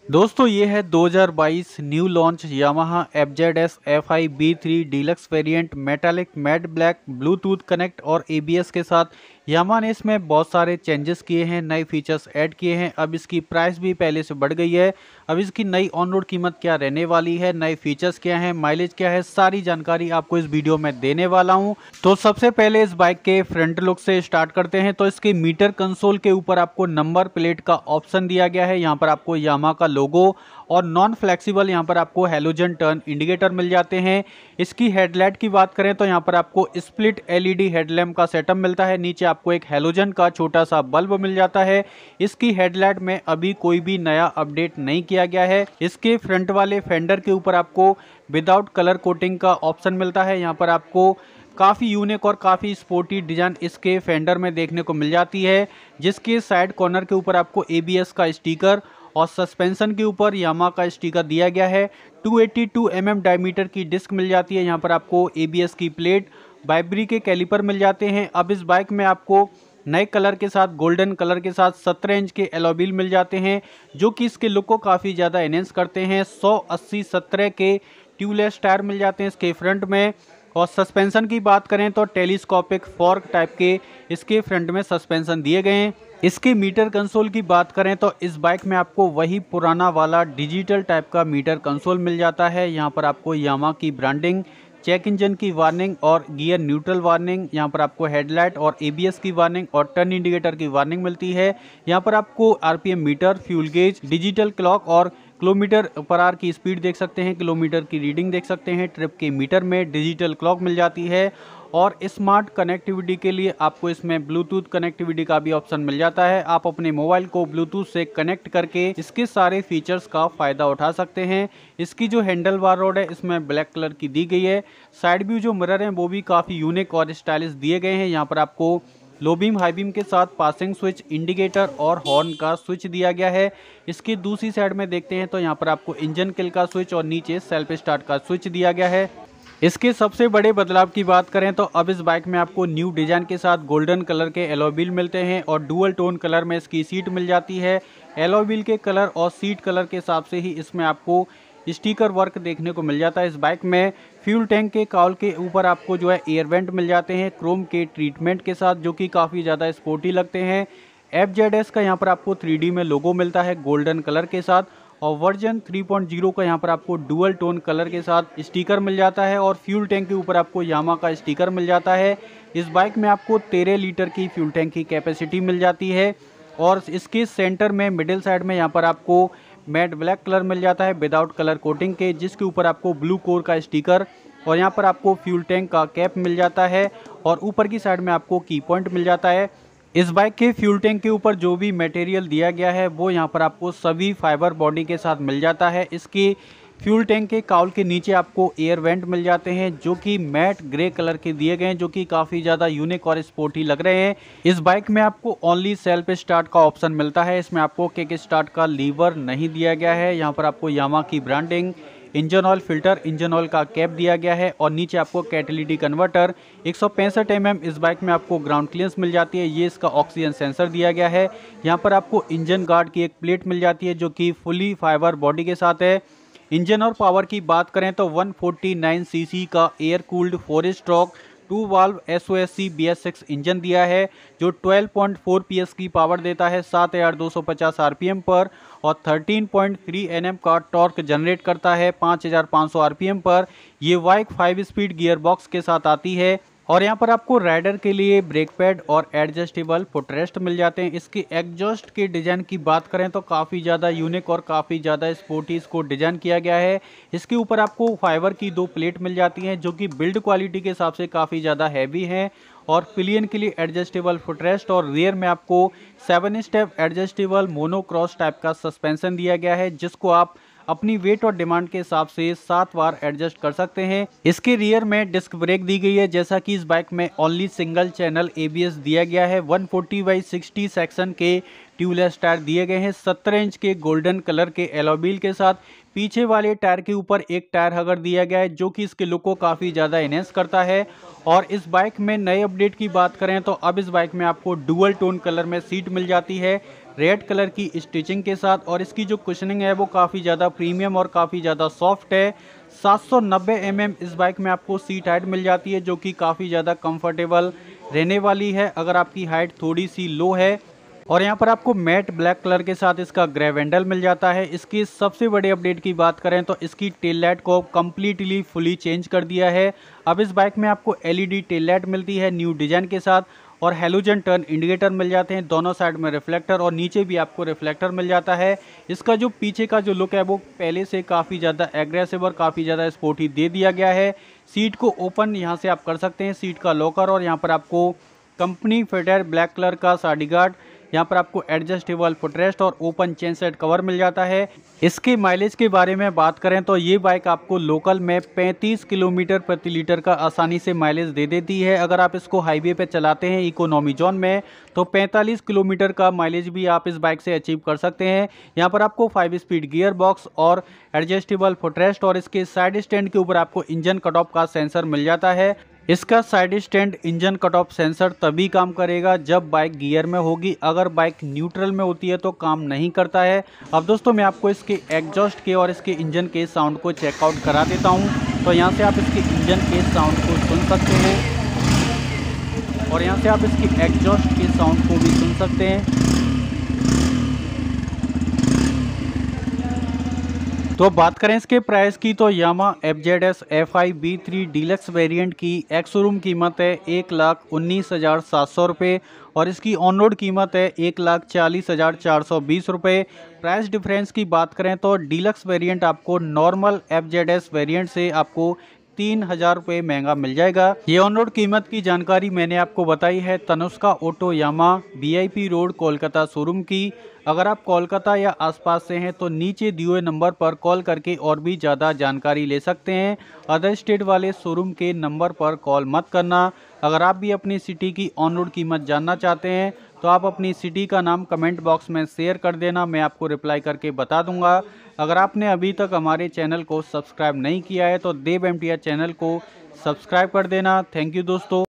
दोस्तों ये है 2022 new launch Yamaha FZS FI B3 deluxe variant metallic matte black Bluetooth connect और ABS के साथ। यामाहा ने इसमें बहुत सारे चेंजेस किए हैं, नए फीचर्स ऐड किए हैं। अब इसकी प्राइस भी पहले से बढ़ गई है। अब इसकी नई ऑन रोड कीमत क्या रहने वाली है, नए फीचर्स क्या हैं, माइलेज क्या है, सारी जानकारी आपको इस वीडियो में देने वाला हूं। तो सबसे पहले इस बाइक के फ्रंट लुक से स्टार्ट करते हैं। तो इसके मीटर कंसोल के ऊपर आपको नंबर प्लेट का ऑप्शन दिया गया है। यहाँ पर आपको यामाहा का लोगो और नॉन फ्लेक्सिबल यहाँ पर आपको हेलोजन टर्न इंडिकेटर मिल जाते हैं। इसकी हेडलाइट की बात करें तो यहाँ पर आपको स्प्लिट LED हेडलैम्प का सेटअप मिलता है। नीचे आपको एक हेलोजन का छोटा सा बल्ब मिल जाता है। इसकी हेडलाइट में अभी कोई भी नया अपडेट नहीं किया गया है। इसके फ्रंट वाले फेंडर के ऊपर आपको विदाउट कलर कोटिंग का ऑप्शन मिलता है। यहाँ पर आपको काफ़ी यूनिक और काफ़ी स्पोर्टी डिजाइन इसके फेंडर में देखने को मिल जाती है, जिसके साइड कॉर्नर के ऊपर आपको ABS का स्टिकर और सस्पेंशन के ऊपर यामाहा का स्टिकर दिया गया है। 282 mm डायमीटर की डिस्क मिल जाती है। यहाँ पर आपको ABS की प्लेट, वाइब्री के कैलिपर मिल जाते हैं। अब इस बाइक में आपको नए कलर के साथ, गोल्डन कलर के साथ 17 इंच के एलॉय व्हील मिल जाते हैं, जो कि इसके लुक को काफ़ी ज़्यादा एनहेंस करते हैं। 180/17 के ट्यूबलेस टायर मिल जाते हैं इसके फ्रंट में। और सस्पेंशन की बात करें तो टेलीस्कोपिक फॉर्क टाइप के इसके फ्रंट में सस्पेंशन दिए गए हैं। इसके मीटर कंसोल की बात करें तो इस बाइक में आपको वही पुराना वाला डिजिटल टाइप का मीटर कंसोल मिल जाता है। यहाँ पर आपको यामाहा की ब्रांडिंग, चेक इंजन की वार्निंग और गियर न्यूट्रल वार्निंग, यहाँ पर आपको हेडलाइट और ABS की वार्निंग और टर्न इंडिकेटर की वार्निंग मिलती है। यहाँ पर आपको RPM meter, fuel gauge, digital clock और किलोमीटर पर आवर की स्पीड देख सकते हैं, किलोमीटर की रीडिंग देख सकते हैं। ट्रिप के मीटर में डिजिटल क्लॉक मिल जाती है। और स्मार्ट कनेक्टिविटी के लिए आपको इसमें ब्लूटूथ कनेक्टिविटी का भी ऑप्शन मिल जाता है। आप अपने मोबाइल को ब्लूटूथ से कनेक्ट करके इसके सारे फीचर्स का फ़ायदा उठा सकते हैं। इसकी जो हैंडल बार रोड है इसमें ब्लैक कलर की दी गई है। साइड व्यू जो मिरर हैं वो भी काफ़ी यूनिक और स्टाइलिश दिए गए हैं। यहाँ पर आपको लो बीम, हाई बीम के साथ पासिंग स्विच, इंडिकेटर और हॉर्न का स्विच दिया गया है। इसकी दूसरी साइड में देखते हैं तो यहाँ पर आपको इंजन किल का स्विच और नीचे सेल्फ स्टार्ट का स्विच दिया गया है। इसके सबसे बड़े बदलाव की बात करें तो अब इस बाइक में आपको न्यू डिजाइन के साथ गोल्डन कलर के एलॉय व्हील मिलते हैं और डुअल टोन कलर में इसकी सीट मिल जाती है। एलॉय व्हील के कलर और सीट कलर के हिसाब से ही इसमें आपको स्टिकर वर्क देखने को मिल जाता है। इस बाइक में फ्यूल टैंक के काउल के ऊपर आपको जो है एयर वेंट मिल जाते हैं क्रोम के ट्रीटमेंट के साथ, जो कि काफ़ी ज़्यादा स्पोर्टी लगते हैं। FZS का यहाँ पर आपको 3D में लोगो मिलता है गोल्डन कलर के साथ। और वर्जन 3.0 का यहाँ पर आपको डुअल टोन कलर के साथ स्टिकर मिल जाता है और फ्यूल टैंक के ऊपर आपको यामाहा का स्टिकर मिल जाता है। इस बाइक में आपको 13 लीटर की फ्यूल टैंक की कैपेसिटी मिल जाती है। और इसके सेंटर में मिडिल साइड में यहाँ पर आपको मैट ब्लैक कलर मिल जाता है विदाउट कलर कोटिंग के, जिसके ऊपर आपको ब्लू कोर का स्टिकर और यहाँ पर आपको फ्यूल टैंक का कैप मिल जाता है और ऊपर की साइड में आपको की पॉइंट मिल जाता है। इस बाइक के फ्यूल टैंक के ऊपर जो भी मटेरियल दिया गया है वो यहाँ पर आपको सभी फाइबर बॉडी के साथ मिल जाता है। इसके फ्यूल टैंक के काउल के नीचे आपको एयर वेंट मिल जाते हैं, जो कि मैट ग्रे कलर के दिए गए हैं, जो कि काफ़ी ज़्यादा यूनिक और स्पोर्टी लग रहे हैं। इस बाइक में आपको ओनली सेल्फ स्टार्ट का ऑप्शन मिलता है। इसमें आपको किक स्टार्ट का लीवर नहीं दिया गया है। यहाँ पर आपको यामाहा की branding, engine oil filter, engine oil का कैप दिया गया है और नीचे आपको कैटेलिटिक कन्वर्टर 165 mm इस बाइक में आपको ग्राउंड क्लियरेंस मिल जाती है। ये इसका ऑक्सीजन सेंसर दिया गया है। यहाँ पर आपको इंजन गार्ड की एक प्लेट मिल जाती है, जो कि फुली फाइबर बॉडी के साथ है। इंजन और पावर की बात करें तो 149 cc का air cooled 4 stroke 2 valve SOSC BS6 engine दिया है, जो 12.4 PS की पावर देता है 7250 RPM पर और 13.3 Nm का टॉर्क जनरेट करता है 5500 RPM पर। ये बाइक 5 स्पीड गियर बॉक्स के साथ आती है। और यहाँ पर आपको राइडर के लिए ब्रेक पैड और एडजस्टेबल फुटरेस्ट मिल जाते हैं। इसके एग्जॉस्ट के डिज़ाइन की बात करें तो काफ़ी ज़्यादा यूनिक और काफ़ी ज़्यादा स्पोर्टी इसको डिज़ाइन किया गया है। इसके ऊपर आपको फाइबर की 2 प्लेट मिल जाती हैं, जो कि बिल्ड क्वालिटी के हिसाब से काफ़ी ज़्यादा हैवी हैं। और पिलियन के लिए एडजस्टेबल फुटरेस्ट और रियर में आपको 7 स्टेप एडजस्टेबल मोनोक्रॉस टाइप का सस्पेंशन दिया गया है, जिसको आप अपनी वेट और डिमांड के हिसाब से 7 बार एडजस्ट कर सकते हैं। इसके रियर में डिस्क ब्रेक दी गई है, जैसा कि इस बाइक में ओनली सिंगल चैनल ABS दिया गया है। 140/60 सेक्शन के ट्यूबलेस टायर दिए गए हैं 17 इंच के गोल्डन कलर के एलॉय व्हील के साथ। पीछे वाले टायर के ऊपर एक टायर हगर दिया गया है, जो कि इसके लुक को काफ़ी ज़्यादा एनहेंस करता है। और इस बाइक में नए अपडेट की बात करें तो अब इस बाइक में आपको डुअल टोन कलर में सीट मिल जाती है। रेड कलर की स्टिचिंग के साथ, और इसकी जो कुशनिंग है वो काफ़ी ज़्यादा प्रीमियम और काफ़ी ज़्यादा सॉफ्ट है। 790 इस बाइक में आपको सीट हाइट मिल जाती है, जो कि काफ़ी ज़्यादा कंफर्टेबल रहने वाली है अगर आपकी हाइट थोड़ी सी लो है। और यहाँ पर आपको मैट ब्लैक कलर के साथ इसका ग्रेव हैंडल मिल जाता है। इसकी सबसे बड़ी अपडेट की बात करें तो इसकी टेल लाइट को कम्प्लीटली फुली चेंज कर दिया है। अब इस बाइक में आपको एलईडी टेल लाइट मिलती है न्यू डिजाइन के साथ, और हेलोजन टर्न इंडिकेटर मिल जाते हैं दोनों साइड में रिफ्लेक्टर, और नीचे भी आपको रिफ्लेक्टर मिल जाता है। इसका जो पीछे का जो लुक है वो पहले से काफ़ी ज़्यादा एग्रेसिव और काफ़ी ज़्यादा स्पोर्टी दे दिया गया है। सीट को ओपन यहाँ से आप कर सकते हैं, सीट का लॉकर, और यहाँ पर आपको कंपनी फिटेड ब्लैक कलर का साडी गार्ड, यहाँ पर आपको एडजस्टेबल फुटरेस्ट और ओपन चेन सेट कवर मिल जाता है। इसके माइलेज के बारे में बात करें तो ये बाइक आपको लोकल में 35 किलोमीटर प्रति लीटर का आसानी से माइलेज दे देती है। अगर आप इसको हाईवे पे चलाते हैं इकोनॉमी जोन में तो 45 किलोमीटर का माइलेज भी आप इस बाइक से अचीव कर सकते हैं। यहाँ पर आपको 5 स्पीड गियर बॉक्स और एडजस्टेबल फुटरेस्ट, और इसके साइड स्टैंड के ऊपर आपको इंजन कट ऑफ का सेंसर मिल जाता है। इसका side stand engine cut off sensor तभी काम करेगा जब बाइक गियर में होगी, अगर बाइक न्यूट्रल में होती है तो काम नहीं करता है। अब दोस्तों मैं आपको इसके एग्जॉस्ट के और इसके इंजन के साउंड को चेकआउट करा देता हूं। तो यहाँ से आप इसके इंजन के साउंड को सुन सकते हैं, और यहाँ से आप इसके एग्जॉस्ट के साउंड को भी सुन सकते हैं। तो बात करें इसके प्राइस की तो Yamaha FZS FI B3 deluxe variant की एक्स शोरूम कीमत है 1,19,700 रुपये, और इसकी ऑन रोड कीमत है 1,40,420 रुपये। प्राइस डिफरेंस की बात करें तो डीलक्स वेरिएंट आपको नॉर्मल FZS वेरिएंट से आपको 3,000 रुपये महंगा मिल जाएगा। ये ऑन रोड कीमत की जानकारी मैंने आपको बताई है Tanushka auto Yamaha VIP road Kolkata showroom की। अगर आप कोलकाता या आसपास से हैं तो नीचे दिए हुए नंबर पर कॉल करके और भी ज़्यादा जानकारी ले सकते हैं। अदर स्टेट वाले शोरूम के नंबर पर कॉल मत करना। अगर आप भी अपनी सिटी की ऑन रोड कीमत जानना चाहते हैं तो आप अपनी सिटी का नाम कमेंट बॉक्स में शेयर कर देना, मैं आपको रिप्लाई करके बता दूंगा। अगर आपने अभी तक हमारे चैनल को सब्सक्राइब नहीं किया है तो देव MTR चैनल को सब्सक्राइब कर देना। थैंक यू दोस्तों।